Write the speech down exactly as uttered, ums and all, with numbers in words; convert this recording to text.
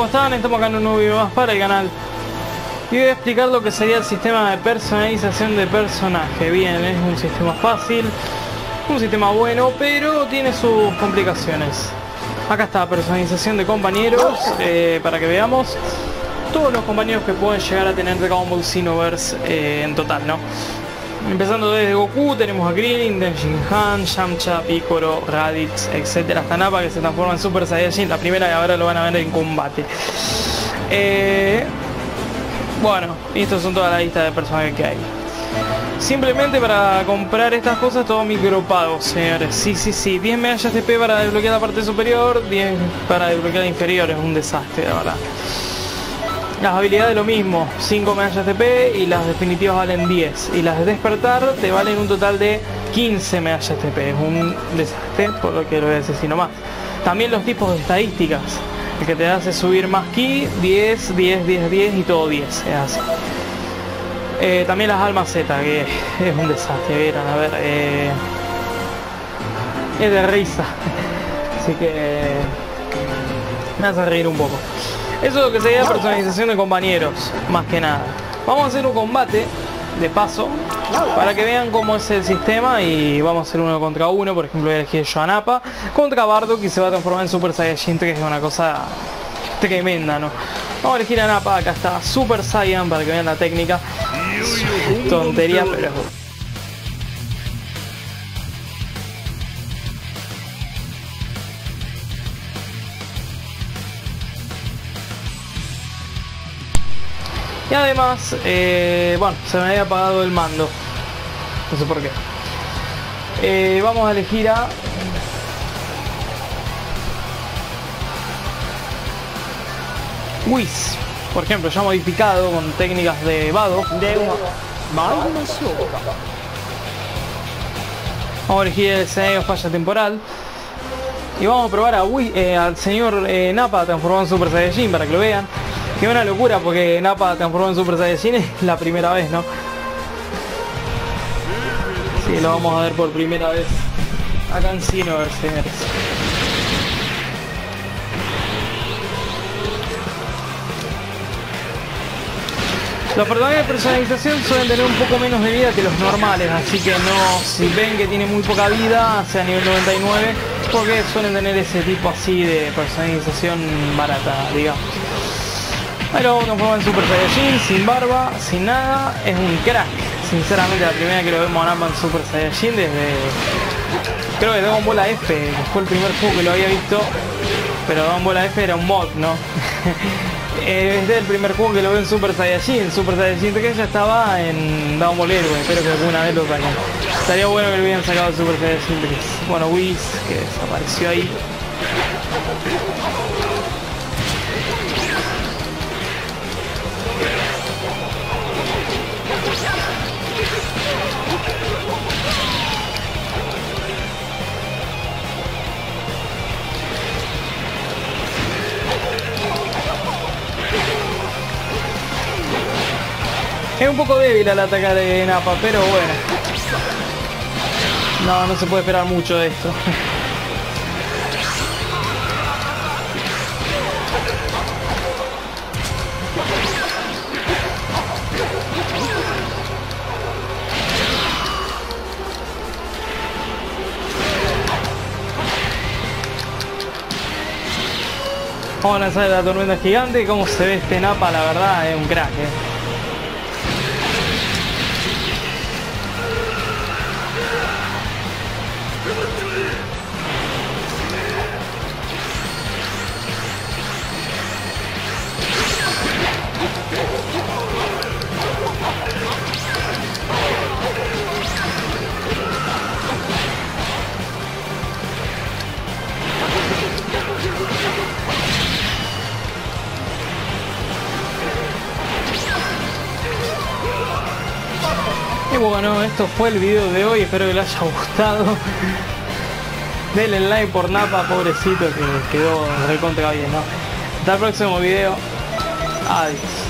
están? Estamos acá en un nuevo video más para el canal. Y voy a explicar lo que sería el sistema de personalización de personaje. Bien, es un sistema fácil, un sistema bueno, pero tiene sus complicaciones. Acá está, personalización de compañeros, eh, para que veamos todos los compañeros que pueden llegar a tener Dragon Ball Xenoverse eh, en total, ¿no? Empezando desde Goku, tenemos a Krillin, Denshin Han, Yamcha, Piccolo, Raditz, etcétera, hasta Nappa, que se transforma en Super Saiyajin, la primera, y ahora lo van a ver en combate. Eh, bueno, y estas son todas las listas de personajes que hay. Simplemente para comprar estas cosas, todo micropago, señores. Sí, sí, sí, diez medallas T P para desbloquear la parte superior, diez para desbloquear la inferior, es un desastre, la verdad. Las habilidades lo mismo, cinco medallas T P y las definitivas valen diez. Y las de despertar te valen un total de quince medallas T P. Es un desastre, por lo que lo voy a decir así nomás. También los tipos de estadísticas. El que te hace subir más ki, diez, diez, diez, diez y todo diez. Es así. Eh, también las almas Z, que es un desastre. Vieron, a ver. Eh, es de risa. Así que eh, me hace reír un poco. Eso es lo que sería personalización de compañeros, más que nada. Vamos a hacer un combate, de paso, para que vean cómo es el sistema. Y vamos a hacer uno contra uno. Por ejemplo, voy a elegir yo a Nappa contra Bardock, que se va a transformar en Super Saiyajin tres, que es una cosa tremenda, ¿no? Vamos a elegir a Nappa, acá está Super Saiyan, para que vean la técnica. Tontería, pero... Y además, eh, bueno, se me había apagado el mando. No sé por qué. Eh, vamos a elegir a... Whis, por ejemplo, ya modificado con técnicas de Vado. Vamos a elegir el escenario falla temporal. Y vamos a probar a Whis, eh, al señor eh, Nappa transformado en Super Saiyajin, para que lo vean. Que una locura, porque Nappa transformó en Super Saiyajin es la primera vez, ¿no? Sí, lo vamos a ver por primera vez acá en Xenoverse, señores. Los personajes de personalización suelen tener un poco menos de vida que los normales, así que no, si ven que tiene muy poca vida, sea nivel noventa y nueve, porque suelen tener ese tipo así de personalización barata, digamos. Pero vamos a transformar en Super Saiyajin, sin barba, sin nada, es un crack. Sinceramente, la primera que lo vemos a Nappa en Super Saiyajin desde... creo que Dragon Ball F, que fue el primer juego que lo había visto, pero Dragon Ball F era un mod, ¿no? Es del primer juego que lo veo en Super Saiyajin. Super Saiyajin tres ya estaba en Dragon Ball Héroe, espero que alguna vez lo saquen. Estaría bueno que lo hubieran sacado Super Saiyajin tres. Bueno, Whis, que desapareció ahí. Es un poco débil al atacar de Nappa, pero bueno. No, no se puede esperar mucho de esto. Vamos a lanzar la tormenta gigante. Como se ve este Nappa, la verdad, es un crack, eh. Y bueno, esto fue el video de hoy, espero que les haya gustado. Denle like por Nappa, pobrecito, que quedó recontra bien, ¿no? Hasta el próximo video. Adiós.